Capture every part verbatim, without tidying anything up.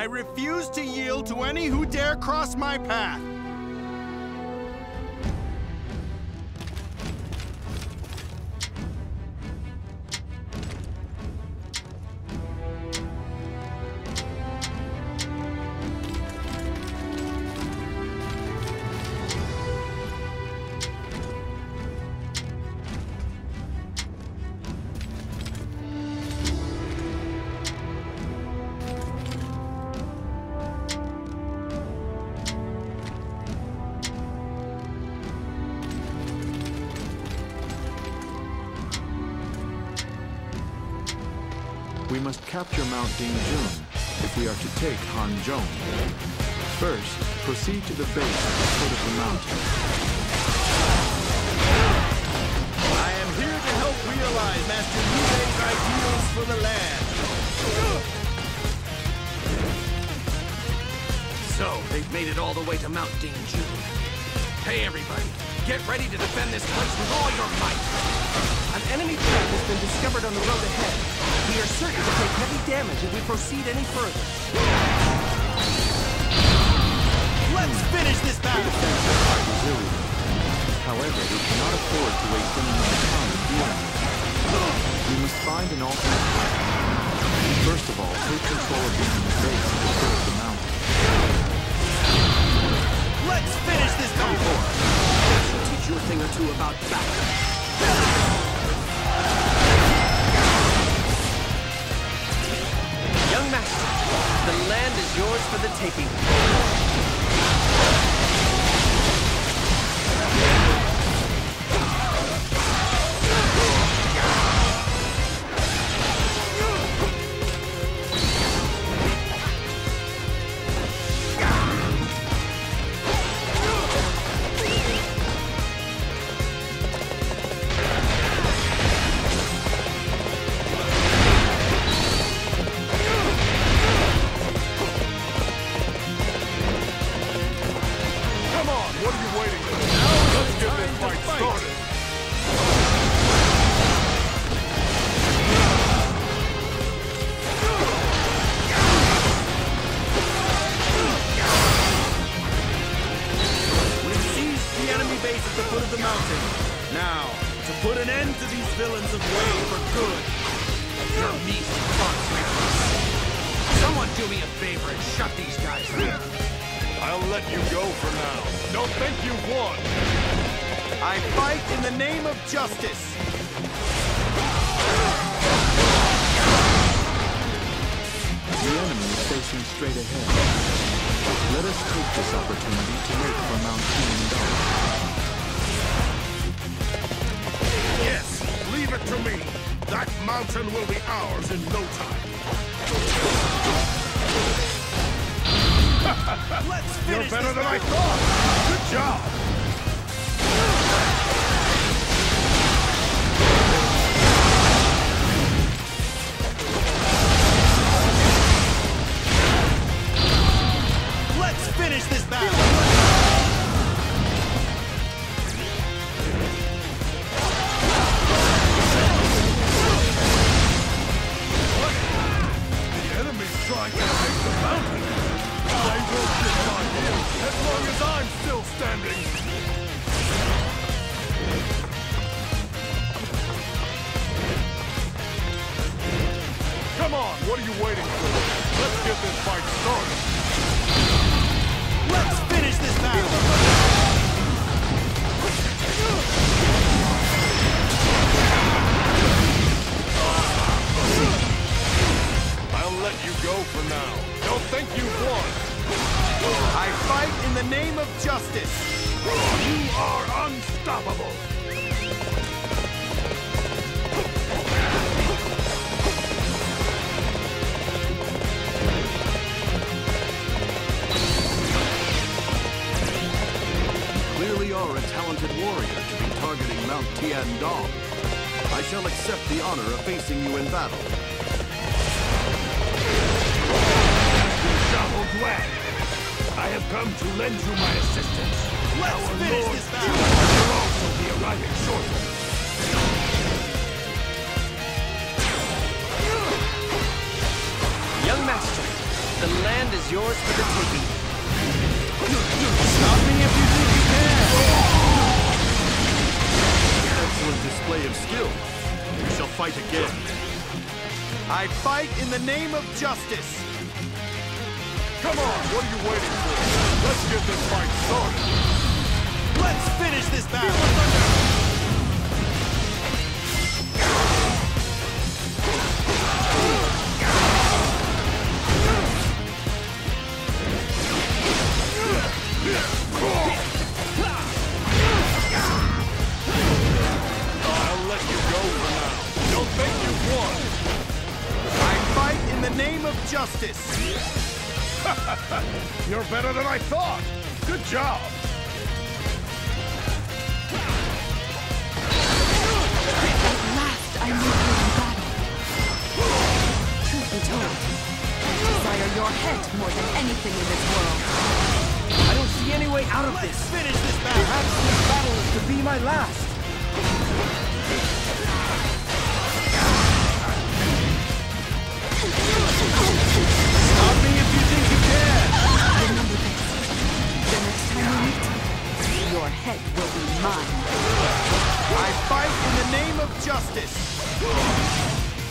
I refuse to yield to any who dare cross my path. We must capture Mount Dingjun if we are to take Hanzhong. First, proceed to the base at the foot of the mountain. I am here to help realize Master Yubei's ideals for the land. So, they've made it all the way to Mount Dingjun. Hey everybody, get ready to defend this place with all your might! An enemy threat has been discovered on the road ahead. We are certain to take heavy damage if we proceed any further. Let's finish this battle! However, we cannot afford to waste any more time in dealing with it. We must find an alternate plan. First of all, take control of the enemy base at the foot of the mountain. Let's finish this battle! That should teach you a thing or two about battle. Young master, the land is yours for the taking. Now, to put an end to these villains of Wei for good. Your meat fucks. Someone do me a favor and shut these guys down. I'll let you go for now. Don't think you've won. I fight in the name of justice. The enemy is facing straight ahead. Let us take this opportunity to make for Mount Tiandong. Yes, leave it to me. That mountain will be ours in no time. Let's finish You're better than I thought. Good job. Let's finish this battle. Trying to take the mountain. They will get my heel as long as I'm still standing. Come on, what are you waiting for? Let's get this fight started. Let's finish this battle. I'll let you go for now. Don't think you've won. I fight in the name of justice. You are unstoppable. You clearly are a talented warrior to be targeting Mount Tiandong. I shall accept the honor of facing you in battle. I have come to lend you my assistance. Let's Our finish Lord this battle. will also be arriving shortly. Young master, The land is yours for the taking. Stop me if you think you can! Excellent display of skill. We shall fight again. I fight in the name of justice! Come on, what are you waiting for? Let's get this fight started! Let's finish this battle! I'll let you go for now. Don't think you've won! I fight in the name of justice! You're better than I thought! Good job! At last I meet you in battle. Truth be told, I desire your head more than anything in this world. I don't see any way out of Let's this. finish this battle! Perhaps this battle is to be my last. Stop me if you think you can! Remember this. The next time we meet, your head will be mine. I fight in the name of justice!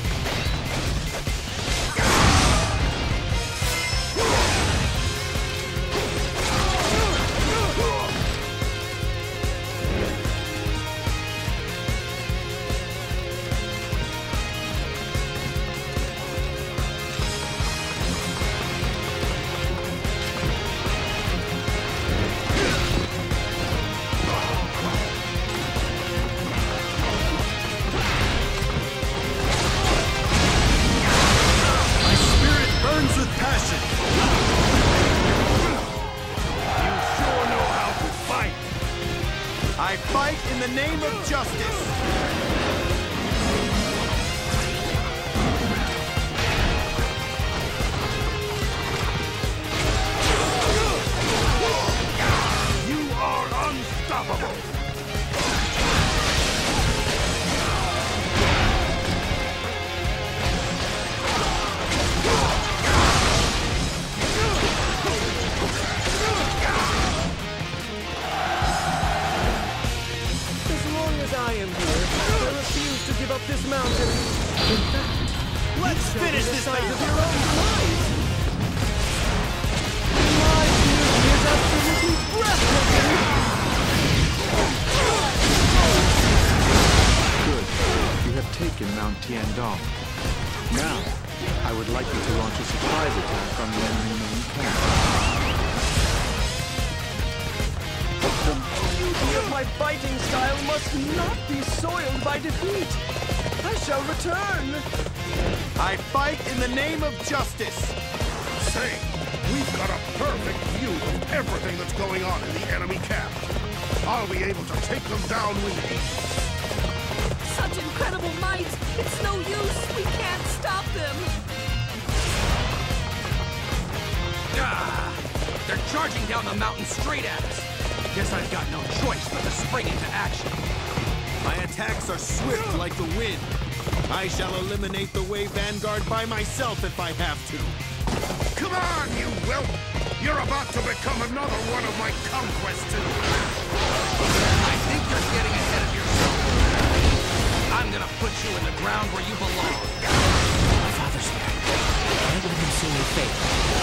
I fight in the name of justice! You are unstoppable! I am here. I refuse to give up this mountain. In fact, let's finish this battle of your own demise. My beauty is absolutely breathtaking. Good. You have taken Mount Tiandong. Now, I would like you to launch a surprise attack on the enemy main camp. The beauty of my fighting style must not be soiled by defeat. I shall return. I fight in the name of justice. Say, we've got a perfect view of everything that's going on in the enemy camp. I'll be able to take them down with ease. Such incredible might! It's no use! We can't stop them! Ah! They're charging down the mountain straight at us. Guess I've got no choice but to spring into action. My attacks are swift like the wind. I shall eliminate the Wei Vanguard by myself if I have to. Come on, you whelp! You're about to become another one of my conquests. I think you're getting ahead of yourself. I'm gonna put you in the ground where you belong. My father's here. Can't let him see me fail.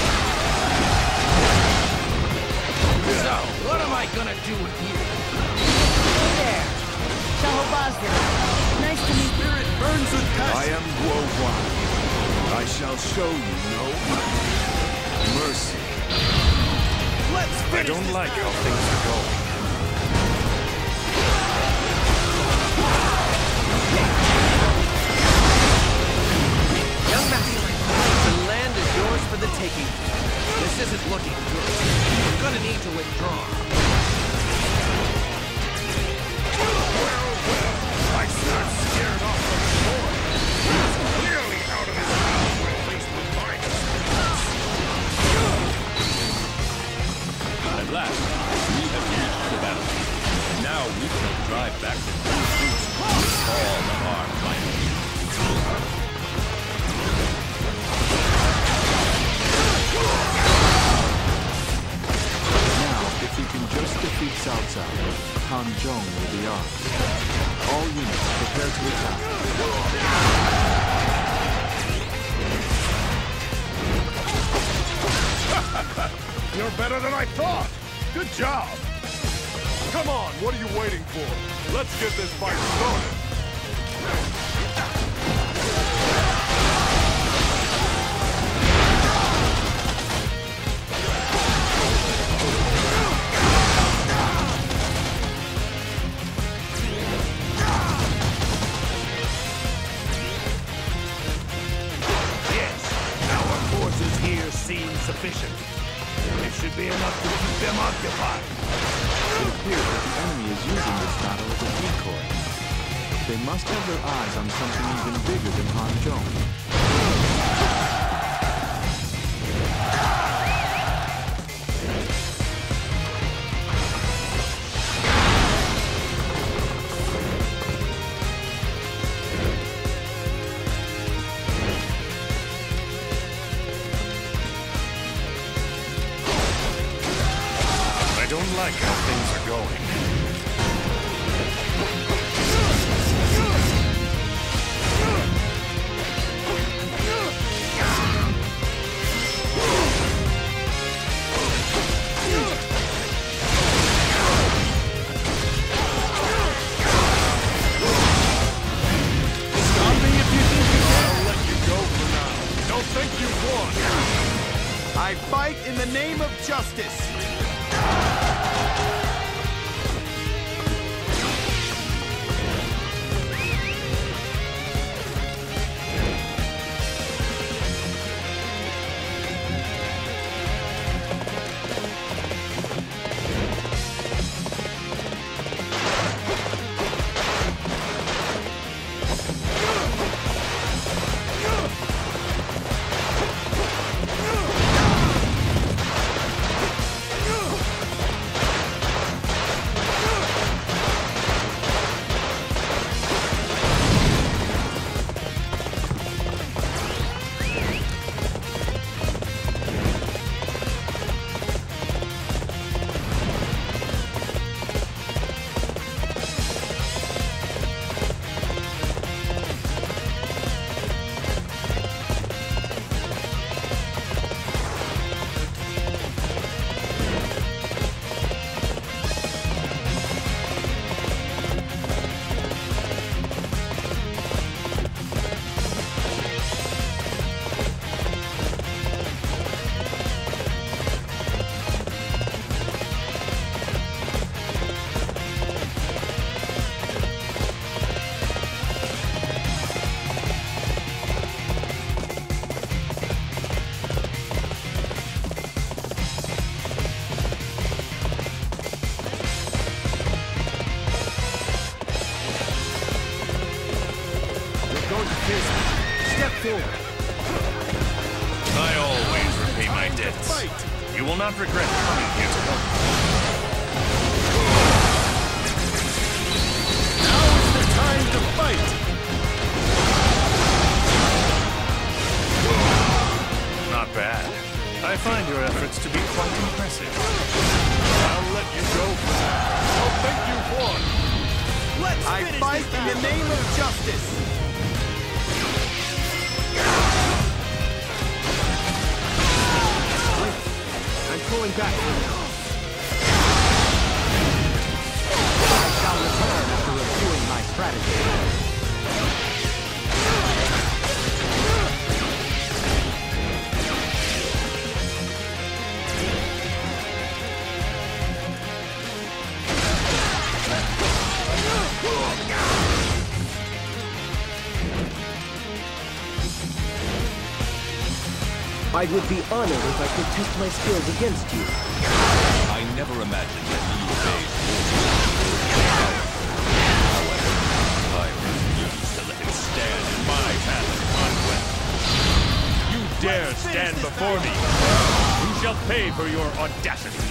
So, what am I gonna do with you? Hey there! Shahobazda. Nice to meet you. Spirit burns with passion. I am Guo Huai. I shall show you no mercy. Let's I finish don't this like battle. how things are going. Young Master, the land is yours for the taking. This isn't looking good. We're gonna need to withdraw. Well, well, I start scared off the boy. He's clearly out of his mind when faced with my experience. At last, we have reached the battle. Now we shall drive back the troops with all of our might. Cao Cao, Han Zhong will be ours. All units, prepare to attack. You're better than I thought! Good job! Come on, what are you waiting for? Let's get this fight started! Sufficient. It should be enough to keep them occupied. It appears that the enemy is using this battle as a decoy. They must have their eyes on something even bigger than Han Zhong. I don't like how things are going. Stop me if you think you can. I'll let you go for now. Don't think you've won. I fight in the name of justice. Step forward. I always repay my debts. You will not regret coming here to help. Now is the time to fight! Not bad. I find your efforts to be quite impressive. I'll let you go for now. Don't think you've won. Let's I finish fight this in the battle. name of justice. I'm pulling back for now. I shall return after reviewing my strategy. I would be honored if I could test my skills against you. I never imagined that you obeyed rules. However, I refuse to let it stand in my path of conquest. You dare stand before me. You shall pay for your audacity.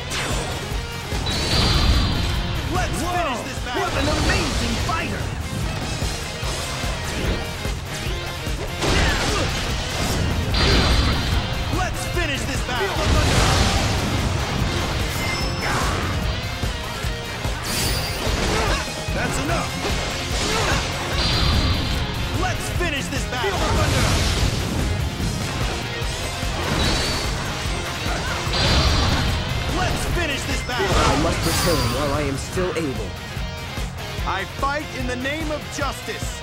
Let's finish this battle! What an amazing fighter! Let's finish this battle! enough! Let's finish this battle! Feel the thunder! Let's finish this battle! I must return while I am still able. I fight in the name of justice!